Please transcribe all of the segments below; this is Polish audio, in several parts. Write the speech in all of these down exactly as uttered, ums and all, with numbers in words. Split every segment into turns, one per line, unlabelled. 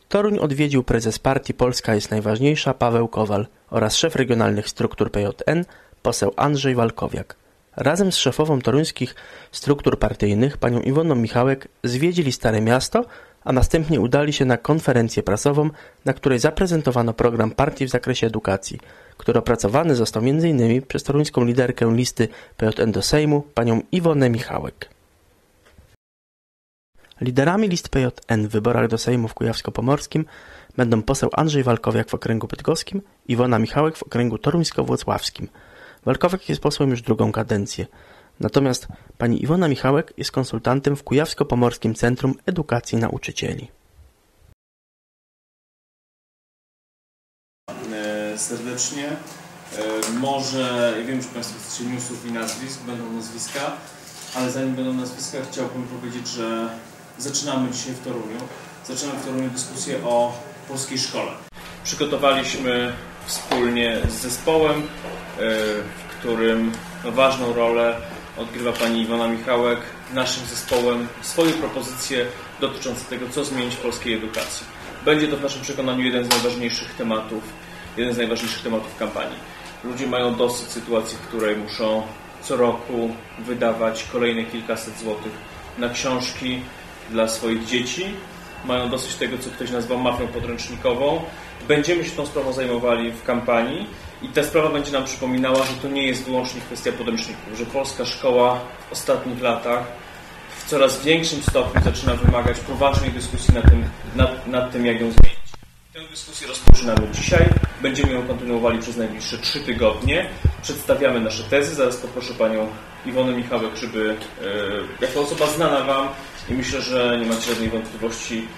Toruń odwiedził prezes partii Polska jest najważniejsza Paweł Kowal oraz szef regionalnych struktur P J N poseł Andrzej Walkowiak. Razem z szefową toruńskich struktur partyjnych panią Iwoną Michałek zwiedzili Stare Miasto, a następnie udali się na konferencję prasową, na której zaprezentowano program partii w zakresie edukacji, który opracowany został między innymi przez toruńską liderkę listy P J N do Sejmu, panią Iwonę Michałek. Liderami list P J N w wyborach do Sejmu w Kujawsko-Pomorskim będą poseł Andrzej Walkowiak w okręgu bydgoskim, Iwona Michałek w okręgu toruńsko-włocławskim. Walkowiak jest posłem już drugą kadencję. Natomiast pani Iwona Michałek jest konsultantem w Kujawsko-Pomorskim Centrum Edukacji Nauczycieli.
Serdecznie. Może, ja wiem, że Państwo chcecie newsów i nazwisk, będą nazwiska, ale zanim będą nazwiska, chciałbym powiedzieć, że zaczynamy dzisiaj w Toruniu. Zaczynamy w Toruniu dyskusję o polskiej szkole. Przygotowaliśmy wspólnie z zespołem, w którym ważną rolę odgrywa pani Iwona Michałek, naszym zespołem, swoje propozycje dotyczące tego, co zmienić w polskiej edukacji. Będzie to w naszym przekonaniu jeden z najważniejszych tematów, jeden z najważniejszych tematów kampanii. Ludzie mają dosyć sytuacji, w której muszą co roku wydawać kolejne kilkaset złotych na książki dla swoich dzieci. Mają dosyć tego, co ktoś nazwał mafią podręcznikową. Będziemy się tą sprawą zajmowali w kampanii i ta sprawa będzie nam przypominała, że to nie jest wyłącznie kwestia podręczników, że polska szkoła w ostatnich latach w coraz większym stopniu zaczyna wymagać poważnej dyskusji nad tym, nad, nad tym jak ją zmienić. Tę dyskusję rozpoczynamy dzisiaj, będziemy ją kontynuowali przez najbliższe trzy tygodnie. Przedstawiamy nasze tezy, zaraz poproszę panią Iwonę Michałek, żeby e, jako osoba znana wam i myślę, że nie macie żadnej wątpliwości,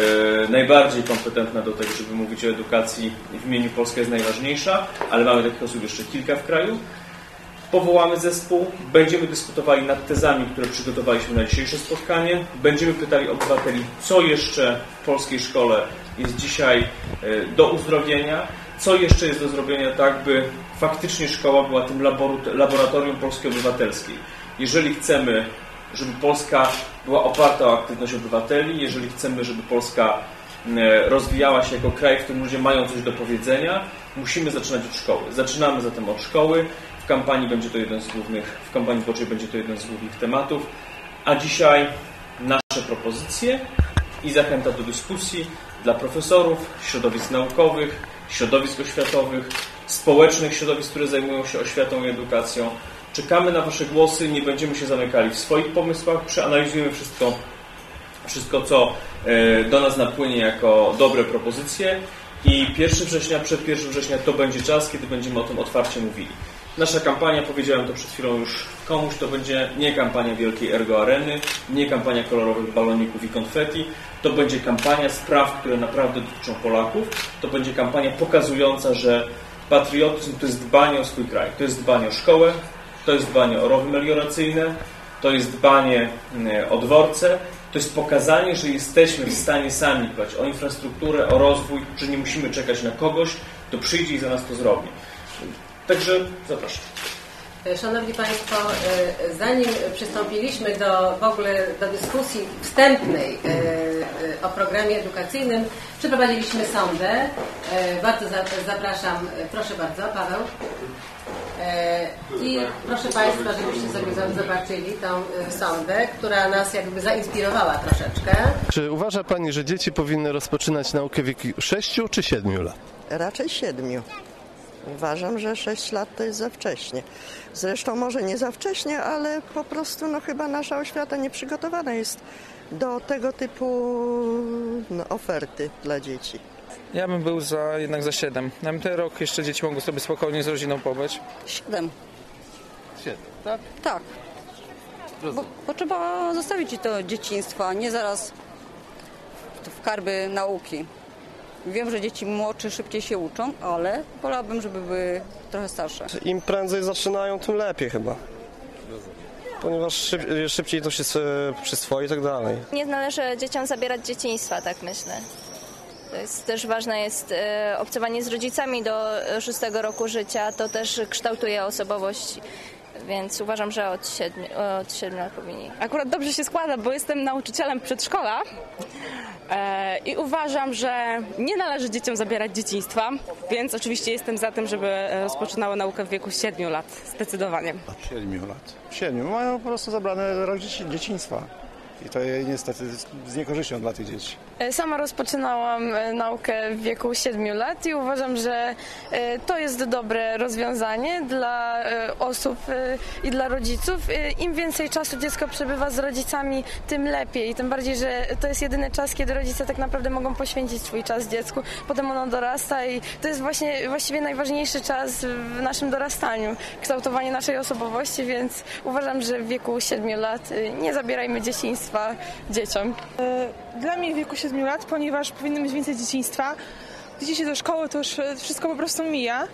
e, najbardziej kompetentna do tego, żeby mówić o edukacji w imieniu Polska jest najważniejsza, ale mamy takich osób jeszcze kilka w kraju. Powołamy zespół, będziemy dyskutowali nad tezami, które przygotowaliśmy na dzisiejsze spotkanie. Będziemy pytali obywateli, co jeszcze w polskiej szkole jest dzisiaj do uzdrowienia, co jeszcze jest do zrobienia tak, by faktycznie szkoła była tym laboratorium Polski obywatelskiej. Jeżeli chcemy, żeby Polska była oparta o aktywność obywateli, jeżeli chcemy, żeby Polska rozwijała się jako kraj, w którym ludzie mają coś do powiedzenia, musimy zaczynać od szkoły. Zaczynamy zatem od szkoły. W kampanii będzie to jeden z głównych, w kampanii wyborczej będzie to jeden z głównych tematów, a dzisiaj nasze propozycje i zachęta do dyskusji dla profesorów, środowisk naukowych, środowisk oświatowych, społecznych środowisk, które zajmują się oświatą i edukacją. Czekamy na wasze głosy, nie będziemy się zamykali w swoich pomysłach, przeanalizujemy wszystko, wszystko co do nas napłynie jako dobre propozycje i pierwszego września, przed pierwszym września to będzie czas, kiedy będziemy o tym otwarcie mówili. Nasza kampania, powiedziałem to przed chwilą już komuś, to będzie nie kampania wielkiej Ergo Areny, nie kampania kolorowych baloników i konfetti, to będzie kampania spraw, które naprawdę dotyczą Polaków, to będzie kampania pokazująca, że patriotyzm to jest dbanie o swój kraj, to jest dbanie o szkołę, to jest dbanie o rowy melioracyjne, to jest dbanie o dworce, to jest pokazanie, że jesteśmy w stanie sami dbać o infrastrukturę, o rozwój, że nie musimy czekać na kogoś, kto przyjdzie i za nas to zrobi. Także zapraszam.
Szanowni Państwo, zanim przystąpiliśmy do w ogóle do dyskusji wstępnej o programie edukacyjnym, przeprowadziliśmy sondę. Bardzo zapraszam, proszę bardzo, Paweł. I proszę Państwa, żebyście sobie zobaczyli tą sondę, która nas jakby zainspirowała troszeczkę.
Czy uważa Pani, że dzieci powinny rozpoczynać naukę w wieku sześciu czy siedmiu lat?
Raczej siedmiu. Uważam, że sześć lat to jest za wcześnie. Zresztą może nie za wcześnie, ale po prostu no, chyba nasza oświata nie przygotowana jest do tego typu no, oferty dla dzieci.
Ja bym był za, jednak za siedem. Na ten rok jeszcze dzieci mogą sobie spokojnie z rodziną pobyć.
Siedem.
Siedem, tak?
Tak. Bo, bo trzeba zostawić to dzieciństwo, a nie zaraz w karby nauki. Wiem, że dzieci młodsze szybciej się uczą, ale wolałabym, żeby były trochę starsze.
Im prędzej zaczynają, tym lepiej chyba. Ponieważ szyb, szybciej to się przyswoi i tak dalej.
Nie należy dzieciom zabierać dzieciństwa, tak myślę. To jest też ważne jest e, obcowanie z rodzicami do szóstego roku życia. To też kształtuje osobowość więc uważam, że od siedmiu, od siedmiu lat powinni.
Akurat dobrze się składa, bo jestem nauczycielem przedszkola e, i uważam, że nie należy dzieciom zabierać dzieciństwa, więc oczywiście jestem za tym, żeby rozpoczynały naukę w wieku siedmiu lat, zdecydowanie.
siedmiu lat. siedmiu mają po prostu zabrane rok dzieci, dzieciństwa. I to jest niestety z niekorzyścią dla tych dzieci.
Sama rozpoczynałam naukę w wieku siedmiu lat i uważam, że to jest dobre rozwiązanie dla osób i dla rodziców. Im więcej czasu dziecko przebywa z rodzicami, tym lepiej. Tym bardziej, że to jest jedyny czas, kiedy rodzice tak naprawdę mogą poświęcić swój czas dziecku. Potem ono dorasta i to jest właśnie właściwie najważniejszy czas w naszym dorastaniu, kształtowanie naszej osobowości, więc uważam, że w wieku siedmiu lat nie zabierajmy dzieciństwa dzieciom.
Dla mnie w wieku siedmiu lat, ponieważ powinno być więcej dzieciństwa. Dzieci się do szkoły, to już wszystko po prostu mija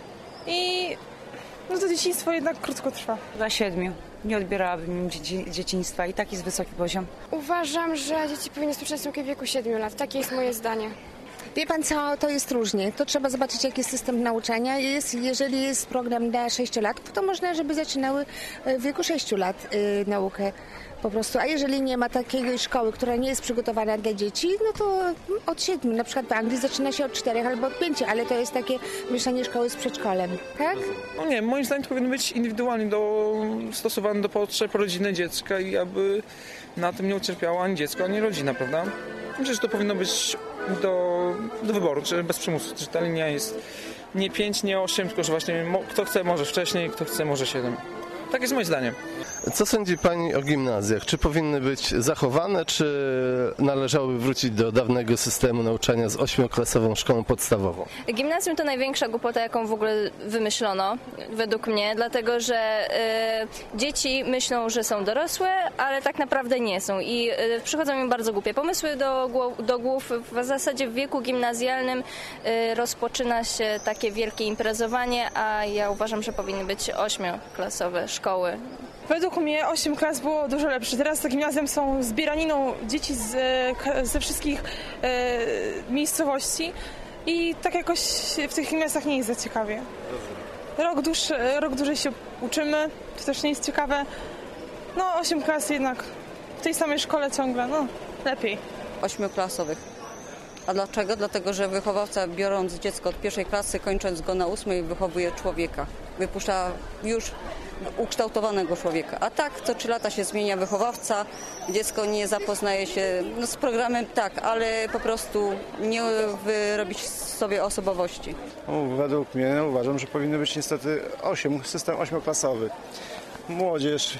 i no to dzieciństwo jednak krótko trwa.
Dla siedmiu. Nie odbierałabym im dzieci, dzieciństwa i tak jest wysoki poziom.
Uważam, że dzieci powinny rozpoczynać naukę w wieku siedmiu lat. Takie jest moje zdanie.
Wie pan co, to jest różnie. To trzeba zobaczyć, jaki jest system nauczania. Jest, jeżeli jest program dla sześciolatków, to można, żeby zaczynały w wieku sześciu lat y, naukę po prostu. A jeżeli nie ma takiej szkoły, która nie jest przygotowana dla dzieci, no to od siedmiu. Na przykład w Anglii zaczyna się od czterech albo od pięciu, ale to jest takie mieszanie szkoły z przedszkolem, tak?
No nie, moim zdaniem to powinno być indywidualnie do, stosowane do potrzeb rodziny dziecka i aby na tym nie ucierpiało ani dziecko, ani rodzina, prawda? Myślę, że to powinno być do, do wyboru, czy bez przymusu, że ta linia jest nie pięć, nie osiem, tylko że właśnie kto chce może wcześniej, kto chce może siedem. Tak jest moje zdanie.
Co sądzi pani o gimnazjach? Czy powinny być zachowane, czy należałoby wrócić do dawnego systemu nauczania z ośmioklasową szkołą podstawową?
Gimnazjum to największa głupota, jaką w ogóle wymyślono, według mnie, dlatego że y, dzieci myślą, że są dorosłe, ale tak naprawdę nie są i y, przychodzą im bardzo głupie pomysły do, do głów. W zasadzie w wieku gimnazjalnym y, rozpoczyna się takie wielkie imprezowanie, a ja uważam, że powinny być ośmioklasowe szkoły.
Według mnie osiem klas było dużo lepsze. Teraz te gimnazjum są zbieraniną dzieci z, ze wszystkich e, miejscowości i tak jakoś w tych gimnazjach nie jest za ciekawie. Rok, dłuższy, rok dłużej się uczymy, to też nie jest ciekawe. No osiem klas jednak w tej samej szkole ciągle, no lepiej.
Ośmioklasowych. A dlaczego? Dlatego, że wychowawca, biorąc dziecko od pierwszej klasy, kończąc go na ósmej, wychowuje człowieka. Wypuszcza już ukształtowanego człowieka. A tak co trzy lata się zmienia wychowawca, dziecko nie zapoznaje się no, z programem, tak, ale po prostu nie wyrobić sobie osobowości.
No, według mnie no, uważam, że powinno być niestety osiem, system ośmioklasowy. Młodzież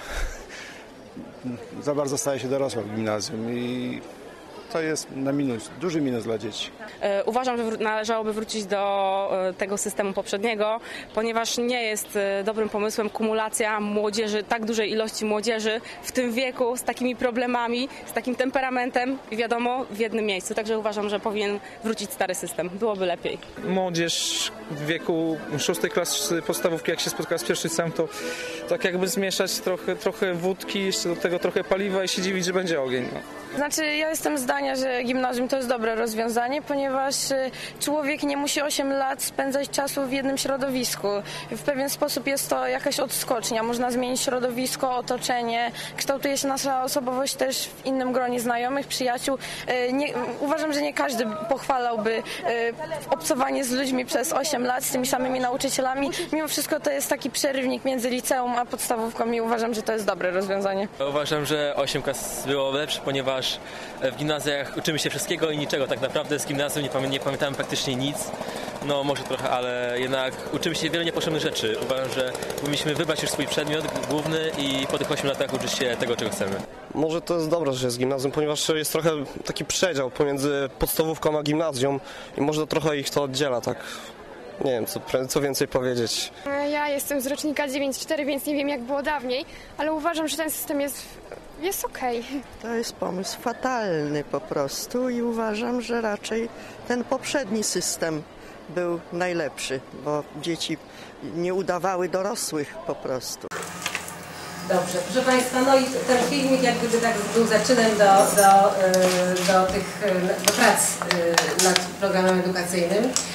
za bardzo staje się dorosła w gimnazjum i to jest na minus, duży minus dla dzieci.
Uważam, że należałoby wrócić do tego systemu poprzedniego, ponieważ nie jest dobrym pomysłem kumulacja młodzieży, tak dużej ilości młodzieży w tym wieku z takimi problemami, z takim temperamentem i wiadomo w jednym miejscu. Także uważam, że powinien wrócić stary system. Byłoby lepiej.
Młodzież w wieku szóstej klasy podstawówki, jak się spotka z pierwszycem, to tak jakby zmieszać trochę, trochę wódki, jeszcze do tego trochę paliwa i się dziwić, że będzie ogień. No.
Znaczy, ja jestem zdania, że gimnazjum to jest dobre rozwiązanie, ponieważ człowiek nie musi osiem lat spędzać czasu w jednym środowisku. W pewien sposób jest to jakaś odskocznia. Można zmienić środowisko, otoczenie. Kształtuje się nasza osobowość też w innym gronie znajomych, przyjaciół. Nie, uważam, że nie każdy pochwalałby obcowanie z ludźmi przez osiem lat, z tymi samymi nauczycielami. Mimo wszystko to jest taki przerywnik między liceum a podstawówką i uważam, że to jest dobre rozwiązanie.
Uważam, że osiem klas było lepsze, ponieważ w gimnazjach uczymy się wszystkiego i niczego. Tak naprawdę z gimnazjum nie, pamię nie pamiętamy praktycznie nic. No może trochę, ale jednak uczymy się wiele niepotrzebnych rzeczy. Uważam, że powinniśmy wybrać już swój przedmiot główny i po tych ośmiu latach uczyć się tego, czego chcemy.
Może to jest dobre, że jest gimnazjum, ponieważ jest trochę taki przedział pomiędzy podstawówką a gimnazjum i może trochę ich to oddziela, tak. Nie wiem, co, co więcej powiedzieć.
Ja jestem z rocznika dziewięć cztery, więc nie wiem jak było dawniej, ale uważam, że ten system jest, jest okej.
To jest pomysł fatalny po prostu i uważam, że raczej ten poprzedni system był najlepszy, bo dzieci nie udawały dorosłych po prostu.
Dobrze, proszę Państwa, no i ten filmik jak gdyby tak był zaczynem do, do, do tych do prac nad programem edukacyjnym.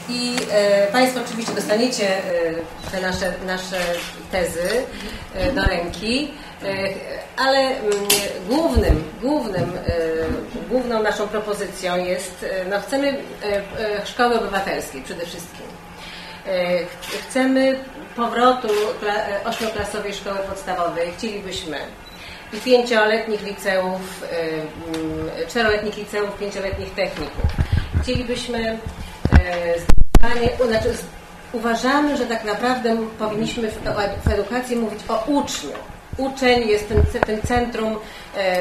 I e, Państwo oczywiście dostaniecie e, te nasze, nasze tezy e, do ręki, e, ale m, głównym, głównym, e, główną naszą propozycją jest, e, no chcemy e, e, szkoły obywatelskiej przede wszystkim. E, chcemy powrotu kla, ośmioklasowej szkoły podstawowej. Chcielibyśmy i pięcioletnich liceów, e, czteroletnich liceów, pięcioletnich techników. Chcielibyśmy e, znaczy, uważamy, że tak naprawdę powinniśmy w, w edukacji mówić o uczniu. Uczeń jest tym, tym centrum, e,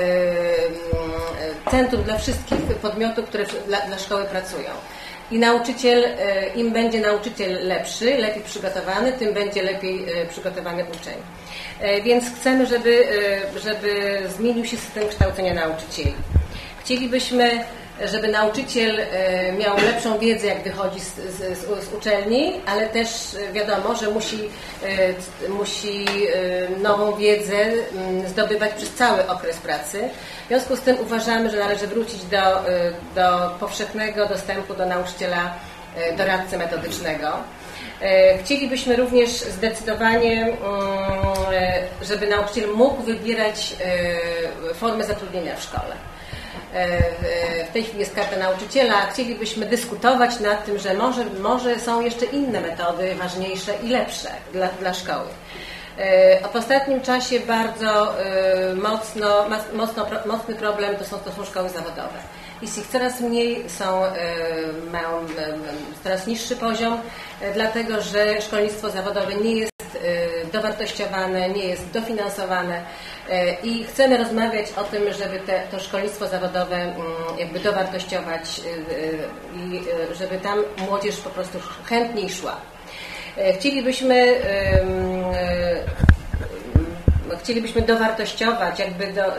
centrum dla wszystkich podmiotów, które dla, dla szkoły pracują. I nauczyciel, e, im będzie nauczyciel lepszy, lepiej przygotowany, tym będzie lepiej e, przygotowany uczeń. E, więc chcemy, żeby, e, żeby zmienił się system kształcenia nauczycieli. Chcielibyśmy, żeby nauczyciel miał lepszą wiedzę, jak wychodzi z, z, z uczelni, ale też wiadomo, że musi, musi nową wiedzę zdobywać przez cały okres pracy. W związku z tym uważamy, że należy wrócić do, do powszechnego dostępu do nauczyciela doradcy metodycznego. Chcielibyśmy również zdecydowanie, żeby nauczyciel mógł wybierać formę zatrudnienia w szkole. W tej chwili jest karta nauczyciela. Chcielibyśmy dyskutować nad tym, że może, może są jeszcze inne metody ważniejsze i lepsze dla, dla szkoły. W ostatnim czasie bardzo mocno, mocno, mocny problem to są, to są szkoły zawodowe. Jest ich coraz mniej, są, mają coraz niższy poziom, dlatego że szkolnictwo zawodowe nie jest dowartościowane, nie jest dofinansowane i chcemy rozmawiać o tym, żeby te, to szkolnictwo zawodowe jakby dowartościować i żeby tam młodzież po prostu chętniej szła. Chcielibyśmy chcielibyśmy dowartościować, jakby do,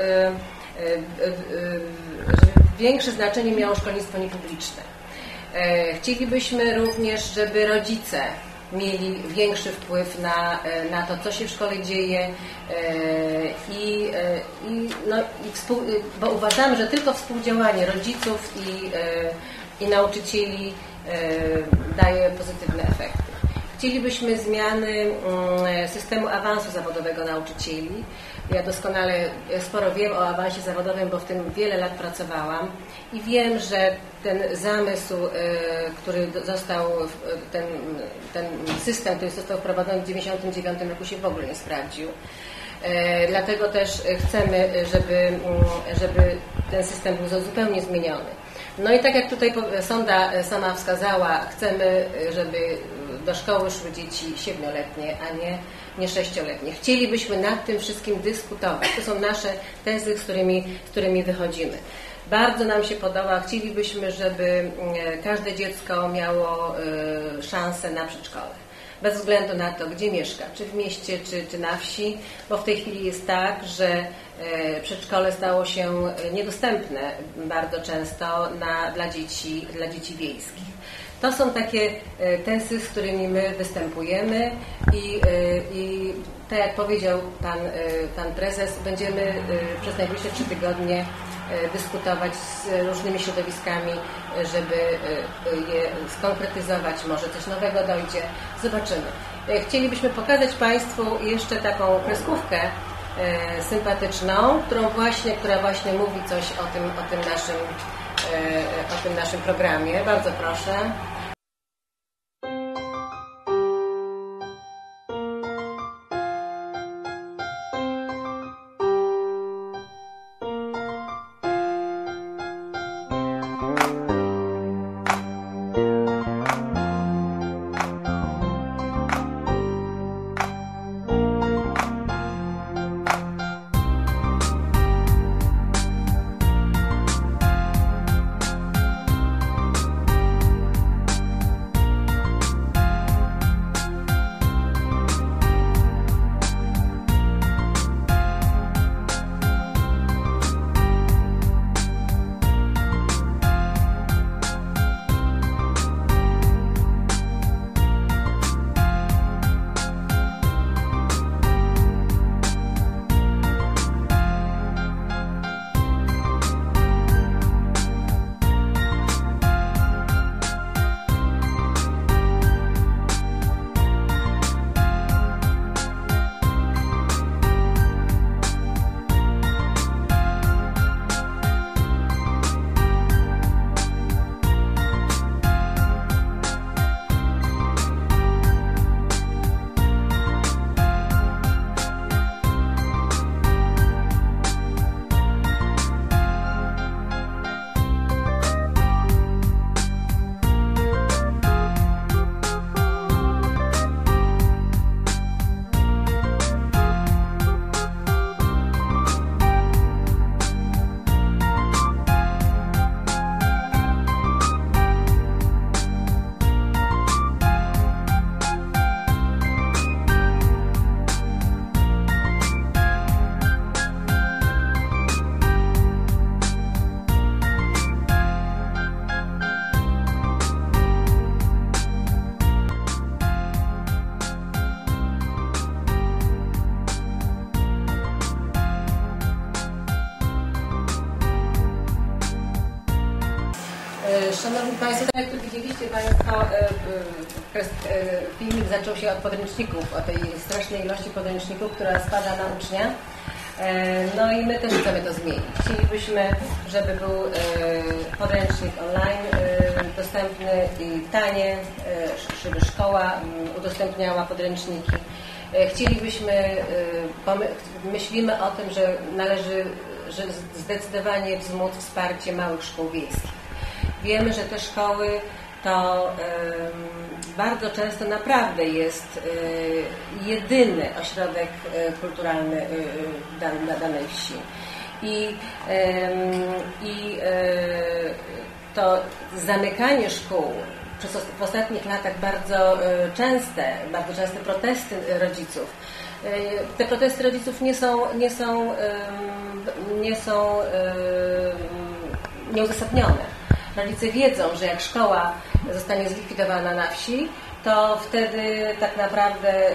żeby większe znaczenie miało szkolnictwo niepubliczne. Chcielibyśmy również, żeby rodzice mieli większy wpływ na, na to, co się w szkole dzieje i, i, no, i współ, bo uważamy, że tylko współdziałanie rodziców i, i nauczycieli daje pozytywne efekty. Chcielibyśmy zmiany systemu awansu zawodowego nauczycieli. Ja doskonale sporo wiem o awansie zawodowym, bo w tym wiele lat pracowałam i wiem, że ten zamysł, który został, ten, ten system, który został wprowadzony w tysiąc dziewięćset dziewięćdziesiątym dziewiątym roku się w ogóle nie sprawdził. Dlatego też chcemy, żeby, żeby ten system był zupełnie zmieniony. No i tak jak tutaj sonda sama wskazała, chcemy, żeby do szkoły szły dzieci siedmioletnie, a nie, nie sześcioletnie. Chcielibyśmy nad tym wszystkim dyskutować. To są nasze tezy, z którymi, z którymi wychodzimy. Bardzo nam się podoba. Chcielibyśmy, żeby każde dziecko miało szansę na przedszkole. Bez względu na to, gdzie mieszka, czy w mieście, czy, czy na wsi, bo w tej chwili jest tak, że przedszkole stało się niedostępne bardzo często na, dla, dzieci, dla dzieci wiejskich. To są takie tezy, z którymi my występujemy i, i tak jak powiedział pan, pan prezes, będziemy przez najbliższe trzy tygodnie dyskutować z różnymi środowiskami, żeby je skonkretyzować, może coś nowego dojdzie. Zobaczymy. Chcielibyśmy pokazać Państwu jeszcze taką kreskówkę sympatyczną, którą właśnie, która właśnie mówi coś o tym, o tym naszym, o tym naszym programie. Bardzo proszę. Szanowni Państwo, tak jak tu widzieliście Państwo, filmik zaczął się od podręczników, o tej strasznej ilości podręczników, która spada na ucznia. No i my też chcemy to zmienić. Chcielibyśmy, żeby był podręcznik online dostępny i tanie, żeby szkoła udostępniała podręczniki. Chcielibyśmy, myślimy o tym, że należy że zdecydowanie wzmóc wsparcie małych szkół wiejskich. Wiemy, że te szkoły to y, bardzo często naprawdę jest y, jedyny ośrodek y, kulturalny y, dan, na danej wsi. I, y, i y, to zamykanie szkół przez w ostatnich latach bardzo y, częste, bardzo częste protesty rodziców. Y, te protesty rodziców nie są, nie są, y, nie są y, nieuzasadnione. Rodzice wiedzą, że jak szkoła zostanie zlikwidowana na wsi, to wtedy tak naprawdę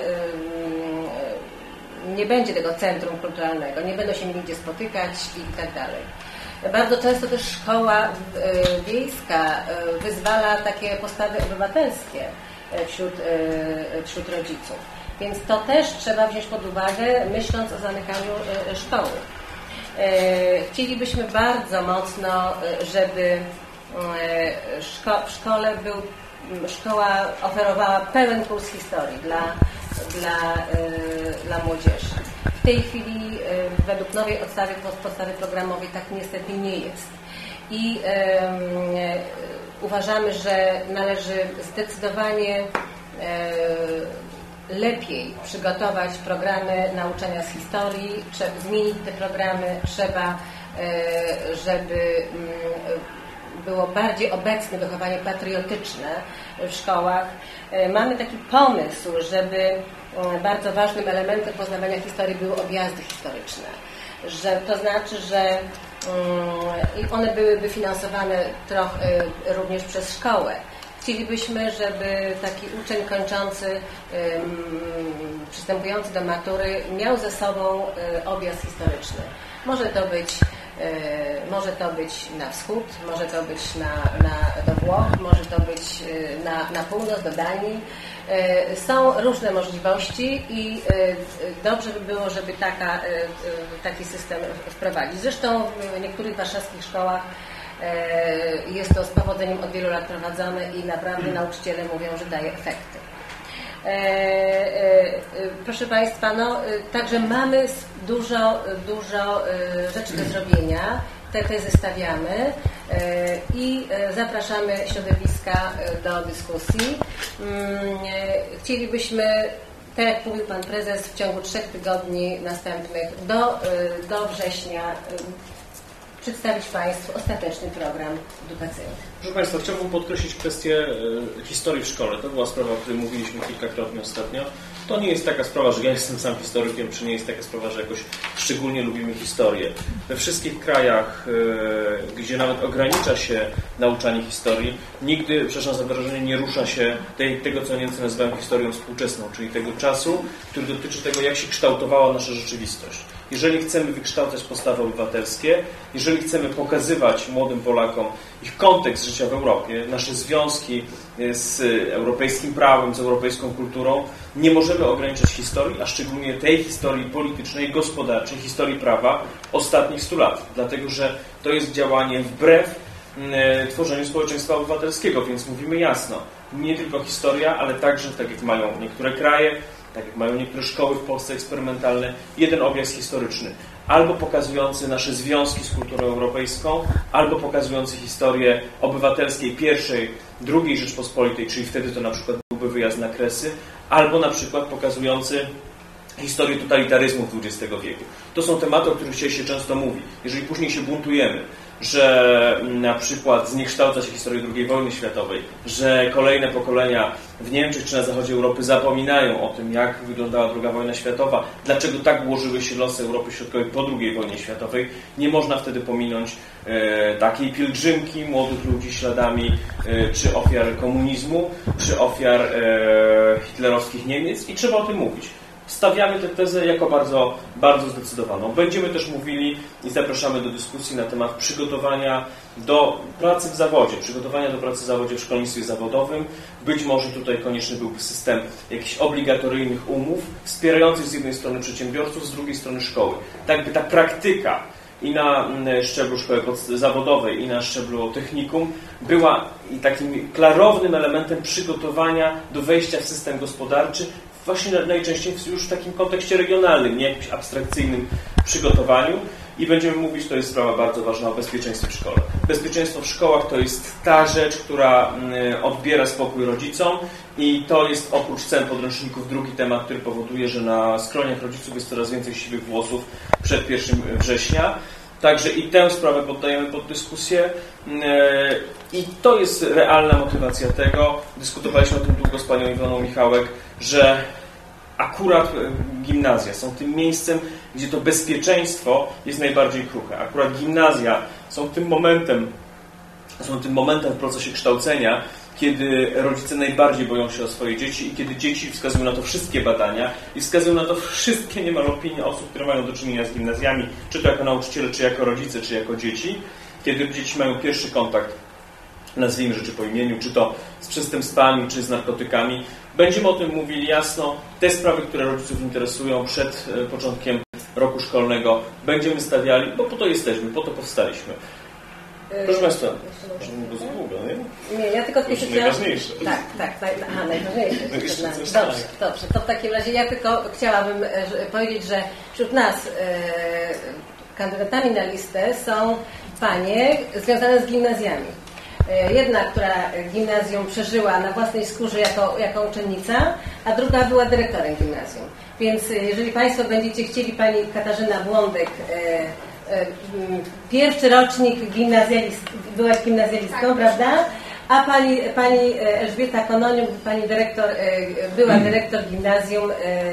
nie będzie tego centrum kulturalnego, nie będą się nigdzie spotykać i tak dalej. Bardzo często też szkoła wiejska wyzwala takie postawy obywatelskie wśród, wśród rodziców. Więc to też trzeba wziąć pod uwagę, myśląc o zamykaniu szkoły. Chcielibyśmy bardzo mocno, żeby w szkole był, szkoła oferowała pełen kurs historii dla, dla, dla młodzieży. W tej chwili według nowej podstawy, podstawy programowej tak niestety nie jest. I um, uważamy, że należy zdecydowanie um, lepiej przygotować programy nauczania z historii, trzeba zmienić te programy, trzeba, um, żeby um, było bardziej obecne wychowanie patriotyczne w szkołach. Mamy taki pomysł, żeby bardzo ważnym elementem poznawania historii były objazdy historyczne. Że, to znaczy, że um, one byłyby finansowane trochę również przez szkołę. Chcielibyśmy, żeby taki uczeń kończący, um, przystępujący do matury miał ze sobą um, objazd historyczny. Może to być Może to być na wschód, może to być na, na, do Włoch, może to być na, na północ, do Danii. Są różne możliwości i dobrze by było, żeby taka, taki system wprowadzić. Zresztą w niektórych warszawskich szkołach jest to z powodzeniem od wielu lat prowadzone i naprawdę nauczyciele mówią, że daje efekty. Proszę Państwa, no, także mamy dużo, dużo rzeczy do zrobienia, te tezy stawiamy i zapraszamy środowiska do dyskusji. Chcielibyśmy, tak jak mówił Pan Prezes, w ciągu trzech tygodni następnych do, do września przedstawić Państwu ostateczny program edukacyjny.
Proszę Państwa, chciałbym podkreślić kwestię e, historii w szkole. To była sprawa, o której mówiliśmy kilkakrotnie ostatnio. To nie jest taka sprawa, że ja jestem sam historykiem, czy nie jest taka sprawa, że jakoś szczególnie lubimy historię. We wszystkich krajach, e, gdzie nawet ogranicza się nauczanie historii, nigdy, przepraszam za wyrażenie, nie rusza się tej, tego, co Niemcy nazywają historią współczesną, czyli tego czasu, który dotyczy tego, jak się kształtowała nasza rzeczywistość. Jeżeli chcemy wykształcać postawy obywatelskie, jeżeli chcemy pokazywać młodym Polakom ich kontekst życia w Europie, nasze związki z europejskim prawem, z europejską kulturą, nie możemy ograniczać historii, a szczególnie tej historii politycznej, gospodarczej, historii prawa ostatnich stu lat. Dlatego, że to jest działanie wbrew e, tworzeniu społeczeństwa obywatelskiego, więc mówimy jasno, nie tylko historia, ale także, tak jak mają niektóre kraje, tak jak mają niektóre szkoły w Polsce eksperymentalne, jeden objazd historyczny. Albo pokazujący nasze związki z kulturą europejską, albo pokazujący historię obywatelskiej pierwszej, drugiej Rzeczpospolitej, czyli wtedy to na przykład byłby wyjazd na Kresy, albo na przykład pokazujący historię totalitaryzmu dwudziestego wieku. To są tematy, o których dzisiaj się często mówi. Jeżeli później się buntujemy, że na przykład zniekształca się historię drugiej wojny światowej, że kolejne pokolenia w Niemczech czy na zachodzie Europy zapominają o tym, jak wyglądała druga wojna światowa, dlaczego tak ułożyły się losy Europy Środkowej po drugiej wojnie światowej, nie można wtedy pominąć e, takiej pielgrzymki młodych ludzi śladami e, czy ofiar komunizmu, czy ofiar e, hitlerowskich Niemiec i trzeba o tym mówić. stawiamy tę tezę jako bardzo, bardzo zdecydowaną. Będziemy też mówili i zapraszamy do dyskusji na temat przygotowania do pracy w zawodzie, przygotowania do pracy w zawodzie w szkolnictwie zawodowym. Być może tutaj konieczny byłby system jakichś obligatoryjnych umów wspierających z jednej strony przedsiębiorców, z drugiej strony szkoły. Tak by ta praktyka i na szczeblu szkoły zawodowej, i na szczeblu technikum była i takim klarownym elementem przygotowania do wejścia w system gospodarczy, właśnie najczęściej już w takim kontekście regionalnym, nie jakimś abstrakcyjnym przygotowaniu. I będziemy mówić, to jest sprawa bardzo ważna, o bezpieczeństwie w szkole. Bezpieczeństwo w szkołach to jest ta rzecz, która odbiera spokój rodzicom i to jest oprócz cen podręczników drugi temat, który powoduje, że na skroniach rodziców jest coraz więcej siwych włosów przed pierwszym września. Także i tę sprawę poddajemy pod dyskusję i to jest realna motywacja tego. Dyskutowaliśmy o tym długo z panią Iwoną Michałek, że akurat gimnazja są tym miejscem, gdzie to bezpieczeństwo jest najbardziej kruche. Akurat gimnazja są tym momentem, są tym momentem w procesie kształcenia, kiedy rodzice najbardziej boją się o swoje dzieci i kiedy dzieci wskazują na to wszystkie badania i wskazują na to wszystkie niemal opinie osób, które mają do czynienia z gimnazjami, czy to jako nauczyciele, czy jako rodzice, czy jako dzieci, kiedy dzieci mają pierwszy kontakt, nazwijmy rzeczy po imieniu, czy to z przestępstwami, czy z narkotykami. Będziemy o tym mówili jasno. Te sprawy, które rodziców interesują przed początkiem roku szkolnego, będziemy stawiali, bo po to jesteśmy, po to powstaliśmy. Proszę Państwa, bo za długo, nie?
Nie, ja tylko
to jest
chciałam...
najważniejsze.
Tak, tak, tak. Aha, najważniejsze.
No jeszcze coś
dobrze,
tak.
dobrze. To w takim razie ja tylko chciałabym powiedzieć, że wśród nas e, kandydatami na listę są panie związane z gimnazjami. Jedna, która gimnazjum przeżyła na własnej skórze jako, jako uczennica, a druga była dyrektorem gimnazjum. Więc jeżeli Państwo będziecie chcieli, pani Katarzyna Błądek, e, e, pierwszy rocznik gimnazjalist, byłaś gimnazjalistką, tak, prawda? A pani, pani Elżbieta Kononiuk, pani dyrektor, była dyrektor gimnazjum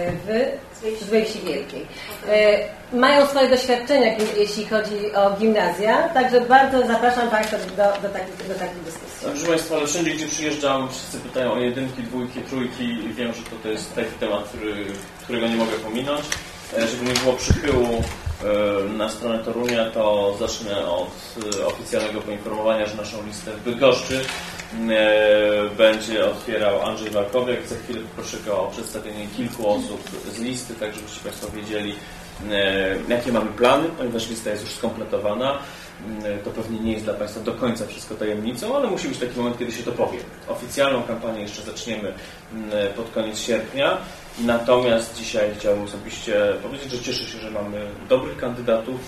w Złej Wsi Wielkiej. Mają swoje doświadczenia, jeśli chodzi o gimnazja, także bardzo zapraszam Państwa do, do, takich, do takich dyskusji.
Proszę Państwa, ale wszędzie, gdzie przyjeżdżam, wszyscy pytają o jedynki, dwójki, trójki i wiem, że to, to jest taki temat, który, którego nie mogę pominąć. Żeby nie było przychyłu na stronę Torunia, to zacznę od oficjalnego poinformowania, że naszą listę w Bydgoszczy będzie otwierał Andrzej Walkowiak. Za chwilę poproszę go o przedstawienie kilku osób z listy, tak żebyście Państwo wiedzieli, jakie mamy plany, ponieważ lista jest już skompletowana. To pewnie nie jest dla Państwa do końca wszystko tajemnicą, ale musi być taki moment, kiedy się to powie. Oficjalną kampanię jeszcze zaczniemy pod koniec sierpnia. Natomiast dzisiaj chciałbym osobiście powiedzieć, że cieszę się, że mamy dobrych kandydatów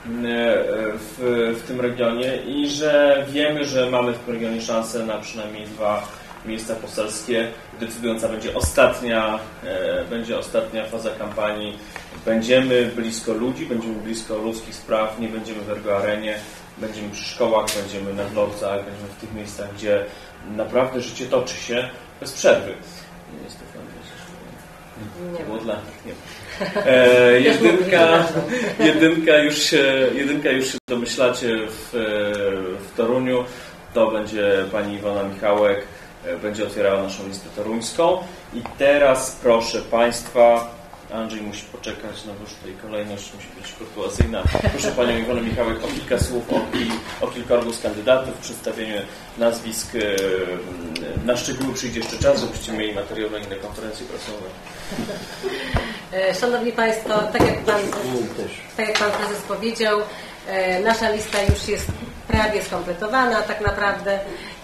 w, w tym regionie i że wiemy, że mamy w tym regionie szansę na przynajmniej dwa miejsca poselskie. Decydująca będzie ostatnia, będzie ostatnia faza kampanii. Będziemy blisko ludzi, będziemy blisko ludzkich spraw, nie będziemy w Ergo Arenie, będziemy przy szkołach, będziemy na dworcach, będziemy w tych miejscach, gdzie naprawdę życie toczy się bez przerwy. Nie jest to nie było dla nich, nie. E, jedynka, jedynka, już się, jedynka już się domyślacie w, w Toruniu. To będzie pani Iwona Michałek, będzie otwierała naszą listę toruńską. I teraz proszę Państwa, Andrzej musi poczekać, no bo już tutaj kolejność musi być kurtuazyjna. Proszę panią Iwonę Michałek o kilka słów o, o kilkorgu z kandydatów, przedstawieniu nazwisk. Na szczegóły przyjdzie jeszcze czas, żebyście mieli materiał na inne konferencje prasowe.
Szanowni Państwo, tak jak Pan, tak jak pan Prezes powiedział, nasza lista już jest prawie skompletowana tak naprawdę.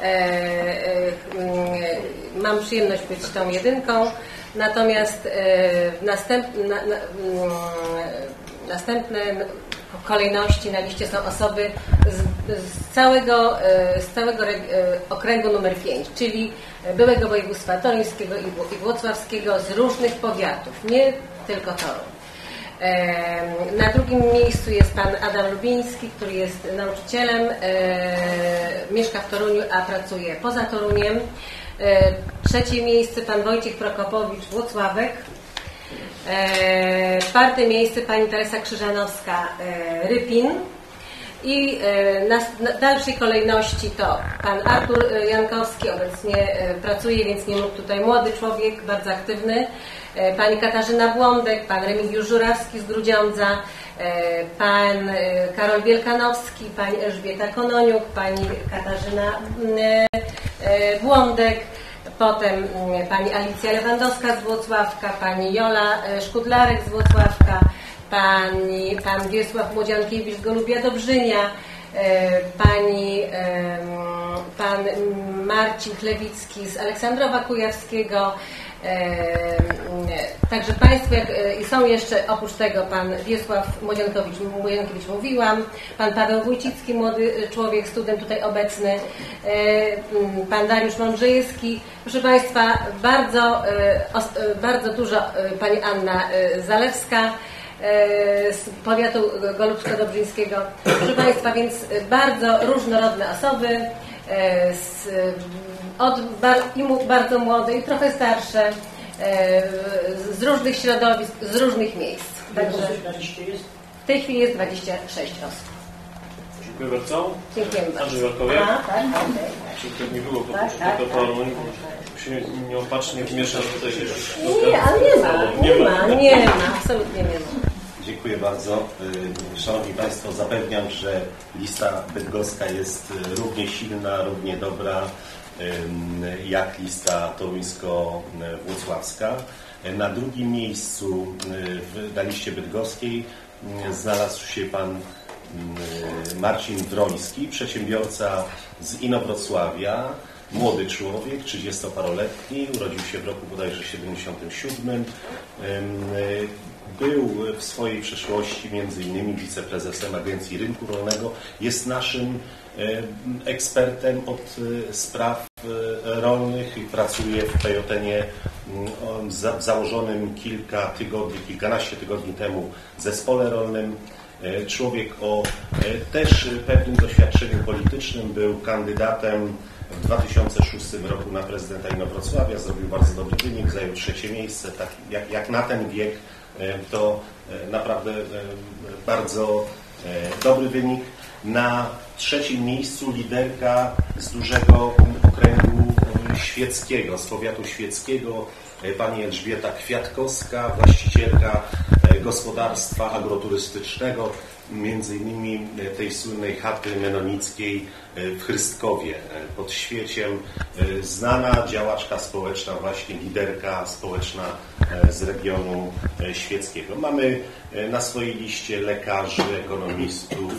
Mam przyjemność być tą jedynką. Natomiast następne, na, na, następne kolejności na liście są osoby z, z całego, z całego okręgu numer pięć, czyli byłego województwa toruńskiego i włocławskiego, z różnych powiatów, nie tylko Toruń. Na drugim miejscu jest pan Adam Lubiński, który jest nauczycielem, mieszka w Toruniu, a pracuje poza Toruniem. Trzecie miejsce pan Wojciech Prokopowicz, Włocławek. Czwarte miejsce pani Teresa Krzyżanowska, Rypin. I na, na dalszej kolejności to pan Artur Jankowski, obecnie pracuje, więc nie mógł tutaj, młody człowiek, bardzo aktywny, pani Katarzyna Błądek, pan Remigiusz Żurawski z Grudziądza, pan Karol Wielkanowski, pani Elżbieta Kononiuk, pani Katarzyna Błądek, potem pani Alicja Lewandowska z Włocławka, pani Jola Szkudlarek z Włocławka, pani, pan Wiesław Młodziankiewicz z Golubia Dobrzynia, pani, pan Marcin Chlewicki z Aleksandrowa Kujawskiego. Także Państwo, jak, i są jeszcze oprócz tego pan Wiesław Młodziankowicz, Młodziankiewicz mówiłam, pan Paweł Wójcicki, młody człowiek, student tutaj obecny, pan Dariusz Mądrzejewski. Proszę Państwa, bardzo, bardzo dużo, pani Anna Zalewska z powiatu golubsko-dobrzyńskiego. Proszę Państwa, więc bardzo różnorodne osoby, z, od bar, i bardzo młode i trochę starsze, z różnych środowisk, z różnych miejsc. Także w tej chwili jest dwadzieścia sześć osób.
Dziękuję bardzo.
Dziękuję bardzo.
Andrzej Walkowiak.
Tak, tak,
Żeby nie było po
tak,
prostu
tak,
tego toru, się nieopatrznie wmieszać tutaj.
Nie, ale nie ma, nie ma, nie ma, absolutnie nie ma.
Dziękuję bardzo. Szanowni Państwo, zapewniam, że lista bydgoska jest równie silna, równie dobra jak lista toruńsko-włocławska. Na drugim miejscu na liście bydgoskiej znalazł się pan Marcin Wroński, przedsiębiorca z Inowrocławia, młody człowiek, trzydziestoparoletni, urodził się w roku bodajże siedemdziesiątym siódmym. Był w swojej przeszłości między innymi wiceprezesem Agencji Rynku Rolnego. Jest naszym ekspertem od spraw rolnych i pracuje w P J N-ie założonym kilka tygodni, kilkanaście tygodni temu zespole rolnym. Człowiek o też pewnym doświadczeniu politycznym, był kandydatem w dwa tysiące szóstym roku na prezydenta Inowrocławia, zrobił bardzo dobry wynik, zajął trzecie miejsce. Tak jak, jak na ten wiek, to naprawdę bardzo dobry wynik. Na trzecim miejscu liderka z dużego okręgu świeckiego, z powiatu świeckiego, pani Elżbieta Kwiatkowska, właścicielka gospodarstwa agroturystycznego, między innymi tej słynnej chaty menonickiej w Chrystkowie pod Świeciem, znana działaczka społeczna, właśnie liderka społeczna z regionu świeckiego. Mamy na swojej liście lekarzy, ekonomistów,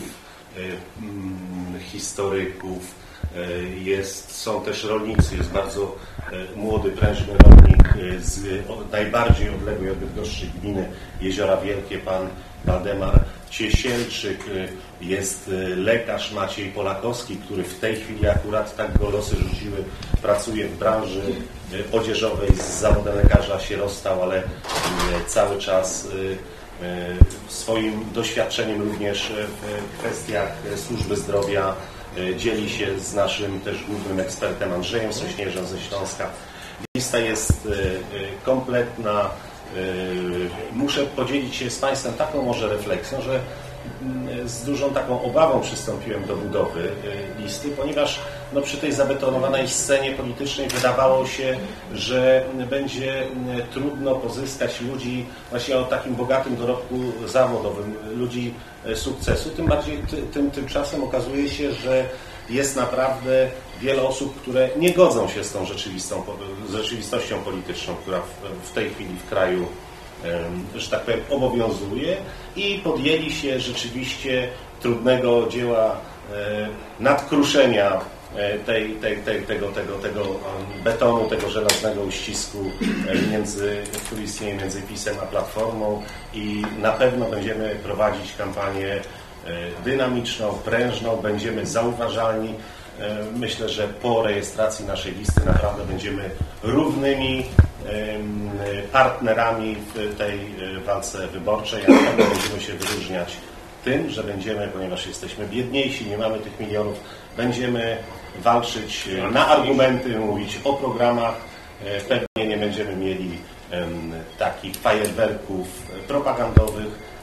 historyków, jest, są też rolnicy, jest bardzo młody, prężny rolnik z najbardziej odległej od Bydgoszczy gminy Jeziora Wielkie, pan Waldemar Ciesielczyk, jest lekarz Maciej Polakowski, który w tej chwili akurat, tak go losy rzuciły, pracuje w branży odzieżowej, z zawodem lekarza się rozstał, ale cały czas swoim doświadczeniem również w kwestiach służby zdrowia dzieli się z naszym też głównym ekspertem Andrzejem Sośnierzem ze Śląska. Lista jest kompletna. Muszę podzielić się z Państwem taką może refleksją, że z dużą taką obawą przystąpiłem do budowy listy, ponieważ no, przy tej zabetonowanej scenie politycznej wydawało się, że będzie trudno pozyskać ludzi właśnie o takim bogatym dorobku zawodowym, ludzi sukcesu. Tym bardziej ty, tym, tymczasem okazuje się, że jest naprawdę wiele osób, które nie godzą się z tą rzeczywistą, z rzeczywistością polityczną, która w, w tej chwili w kraju, że tak powiem, obowiązuje, i podjęli się rzeczywiście trudnego dzieła nadkruszenia tej, tej, tej, tego, tego, tego betonu, tego żelaznego uścisku, między, który istnieje między PiS-em a Platformą, i na pewno będziemy prowadzić kampanię dynamiczną, prężną, będziemy zauważalni. Myślę, że po rejestracji naszej listy naprawdę będziemy równymi partnerami w tej walce wyborczej, a na pewno będziemy się wyróżniać tym, że będziemy, ponieważ jesteśmy biedniejsi, nie mamy tych milionów, będziemy walczyć na argumenty, mówić o programach. Pewnie nie będziemy mieli takich fajerwerków propagandowych,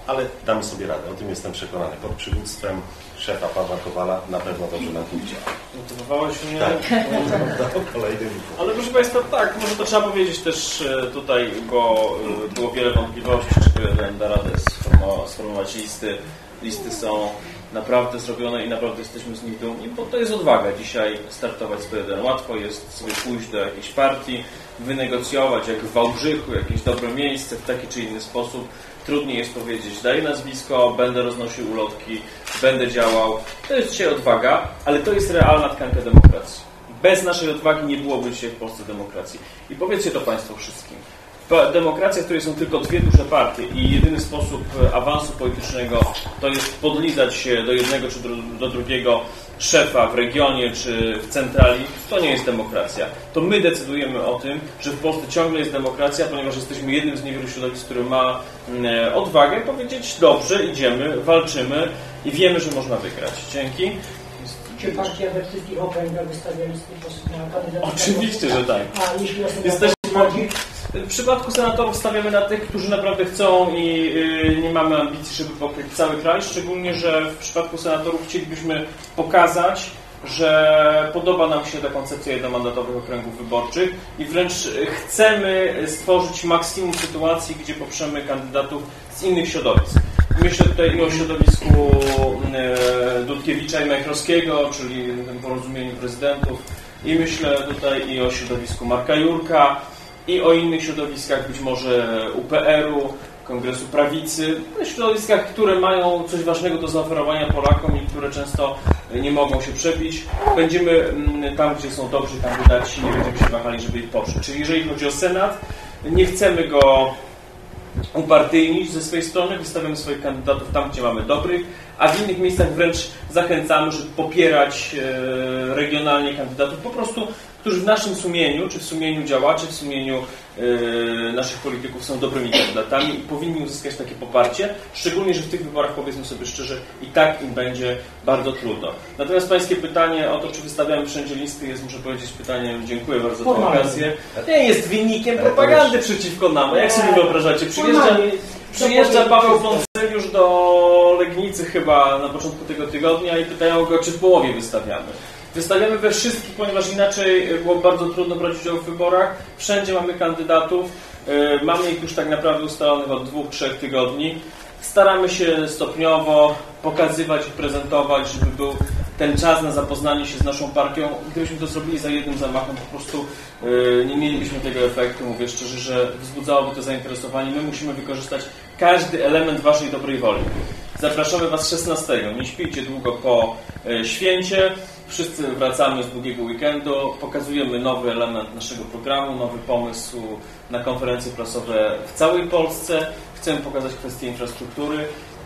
ale damy sobie radę, o tym jestem przekonany. Pod przywództwem szefa Pawła Kowala na pewno dobrze nam pójdzie.
Motywowałeś mnie.
Tak. Kolejny
Ale proszę Państwa, tak, może to trzeba powiedzieć też tutaj, bo było wiele wątpliwości, czy P jeden da radę sformułować listy. Listy są naprawdę zrobione i naprawdę jesteśmy z nich dumni, bo to jest odwaga dzisiaj startować z P jeden. Łatwo jest sobie pójść do jakiejś partii, wynegocjować jak w Wałbrzychu jakieś dobre miejsce w taki czy inny sposób. Trudniej jest powiedzieć, daję nazwisko, będę roznosił ulotki, będę działał. To jest dzisiaj odwaga, ale to jest realna tkanka demokracji. Bez naszej odwagi nie byłoby dzisiaj w Polsce demokracji. I powiedzcie to Państwu wszystkim. Demokracja, w której są tylko dwie duże partie i jedyny sposób awansu politycznego to jest podlizać się do jednego czy do drugiego szefa w regionie czy w centrali, to nie jest demokracja. To my decydujemy o tym, że w Polsce ciągle jest demokracja, ponieważ jesteśmy jednym z niewielu środowisk, który ma odwagę powiedzieć, dobrze, idziemy, walczymy i wiemy, że można wygrać. Dzięki.
Czy partia we wszystkich okręgach wystawia listy na kandydatów?
Oczywiście, że tak.
A jeśli o
Jesteśmy... W przypadku senatorów stawiamy na tych, którzy naprawdę chcą i yy, nie mamy ambicji, żeby pokryć cały kraj, szczególnie, że w przypadku senatorów chcielibyśmy pokazać, że podoba nam się ta koncepcja jednomandatowych okręgów wyborczych i wręcz chcemy stworzyć maksimum sytuacji, gdzie poprzemy kandydatów z innych środowisk. Myślę tutaj i o środowisku yy, Dudkiewicza i Majchrowskiego, czyli tym porozumieniu prezydentów, i myślę tutaj i o środowisku Marka Jurka, i o innych środowiskach, być może U P R u, Kongresu Prawicy, środowiskach, które mają coś ważnego do zaoferowania Polakom i które często nie mogą się przebić. Będziemy tam, gdzie są dobrzy kandydaci, nie będziemy się wahali, żeby ich poprzeć. Czyli jeżeli chodzi o Senat, nie chcemy go upartyjnić ze swojej strony, wystawiamy swoich kandydatów tam, gdzie mamy dobrych, a w innych miejscach wręcz zachęcamy, żeby popierać regionalnie kandydatów, po prostu którzy w naszym sumieniu, czy w sumieniu działaczy, w sumieniu yy, naszych polityków są dobrymi kandydatami i powinni uzyskać takie poparcie, szczególnie, że w tych wyborach, powiedzmy sobie szczerze, i tak im będzie bardzo trudno. Natomiast Pańskie pytanie o to, czy wystawiamy wszędzie listy, jest, muszę powiedzieć, pytaniem, dziękuję bardzo za tę okazję, nie jest wynikiem propagandy przeciwko nam. Jak sobie wyobrażacie? Przyjeżdża, przyjeżdża Paweł Wątzyniusz do Legnicy chyba na początku tego tygodnia i pytają go, czy w połowie wystawiamy. Wystawiamy we wszystkich, ponieważ inaczej było bardzo trudno brać udział w wyborach. Wszędzie mamy kandydatów. Mamy ich już tak naprawdę ustalonych od dwóch, trzech tygodni. Staramy się stopniowo pokazywać i prezentować, żeby był ten czas na zapoznanie się z naszą partią. Gdybyśmy to zrobili za jednym zamachem, po prostu nie mielibyśmy tego efektu. Mówię szczerze, że wzbudzałoby to zainteresowanie. My musimy wykorzystać każdy element waszej dobrej woli. Zapraszamy Was szesnastego. Nie śpijcie długo po święcie. Wszyscy wracamy z długiego weekendu. Pokazujemy nowy element naszego programu, nowy pomysł na konferencje prasowe w całej Polsce. Chcemy pokazać kwestie infrastruktury,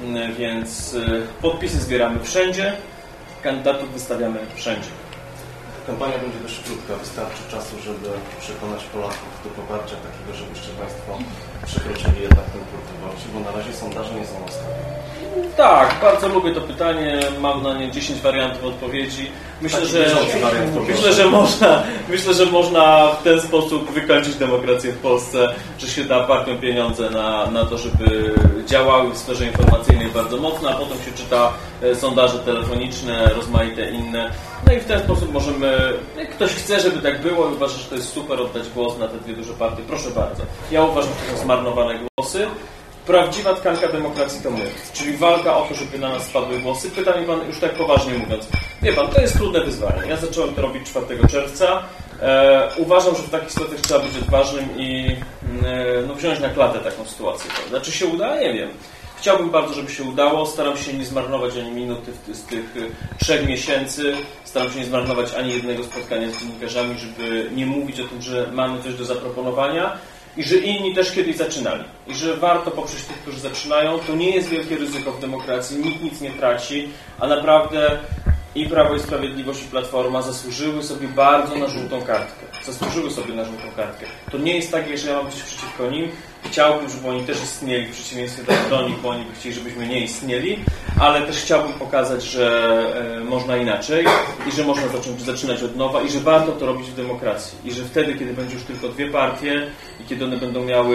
więc podpisy zbieramy wszędzie. Kandydatów wystawiamy wszędzie.
Kampania będzie dość krótka. Wystarczy czasu, żeby przekonać Polaków do poparcia takiego, żebyście Państwo przekroczyli jednak ten próg wyborczy, bo na razie sondaże nie są ostatnie.
Tak, bardzo lubię to pytanie. Mam na nie dziesięć wariantów odpowiedzi. Myślę, że, myślę, że można, myślę, że można w ten sposób wykończyć demokrację w Polsce, że się da partiom pieniądze na, na to, żeby działały w sferze informacyjnej bardzo mocno, a potem się czyta sondaże telefoniczne, rozmaite inne. No i w ten sposób możemy, jak ktoś chce, żeby tak było i uważa, że to jest super, oddać głos na te dwie duże partie, proszę bardzo. Ja uważam, że to są zmarnowane głosy. Prawdziwa tkanka demokracji to my, czyli walka o to, żeby na nas spadły głosy. Pyta mi Pan, już tak poważnie mówiąc, wie Pan, to jest trudne wyzwanie. Ja zacząłem to robić czwartego czerwca. E, uważam, że w takich sytuacjach trzeba być odważnym i e, no, wziąć na klatę taką sytuację. Prawda? Czy się uda? Nie wiem. Chciałbym bardzo, żeby się udało. Staram się nie zmarnować ani minuty w, z tych trzech miesięcy. Staram się nie zmarnować ani jednego spotkania z dziennikarzami, żeby nie mówić o tym, że mamy coś do zaproponowania. I że inni też kiedyś zaczynali. I że warto poprzeć tych, którzy zaczynają. To nie jest wielkie ryzyko w demokracji. Nikt nic nie traci. A naprawdę i Prawo i Sprawiedliwość, i Platforma zasłużyły sobie bardzo na żółtą kartkę. Zasłużyły sobie na żółtą kartkę. To nie jest tak, że ja mam coś przeciwko nim. Chciałbym, żeby oni też istnieli, w przeciwieństwie do nich, bo oni by chcieli, żebyśmy nie istnieli, ale też chciałbym pokazać, że e, można inaczej i że można zacząć, zaczynać od nowa i że warto to robić w demokracji. I że wtedy, kiedy będzie już tylko dwie partie i kiedy one będą miały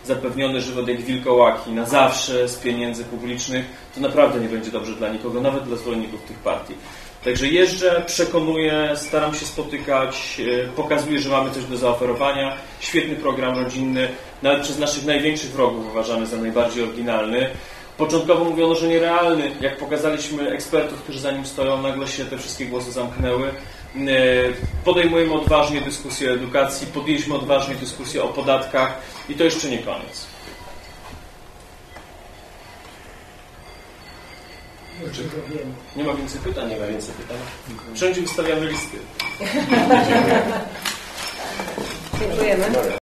zapewniony żywot jak wilkołaki na zawsze z pieniędzy publicznych, to naprawdę nie będzie dobrze dla nikogo, nawet dla zwolenników tych partii. Także jeżdżę, przekonuję, staram się spotykać, pokazuję, że mamy coś do zaoferowania. Świetny program rodzinny, nawet przez naszych największych wrogów uważany za najbardziej oryginalny. Początkowo mówiono, że nierealny. Jak pokazaliśmy ekspertów, którzy za nim stoją, nagle się te wszystkie głosy zamknęły. Podejmujemy odważnie dyskusję o edukacji, podjęliśmy odważnie dyskusję o podatkach i to jeszcze nie koniec. Nie ma więcej pytań?
Nie ma więcej pytań.
Wszędzie wystawiamy listy.
Dziękujemy.